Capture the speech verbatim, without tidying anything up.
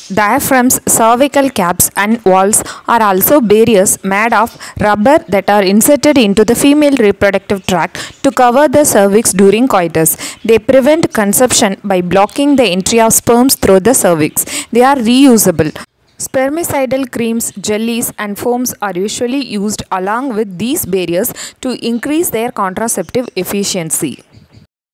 Diaphragms, cervical caps, and walls are also barriers made of rubber that are inserted into the female reproductive tract to cover the cervix during coitus. They prevent conception by blocking the entry of sperms through the cervix. They are reusable. Spermicidal creams, jellies, and foams are usually used along with these barriers to increase their contraceptive efficiency.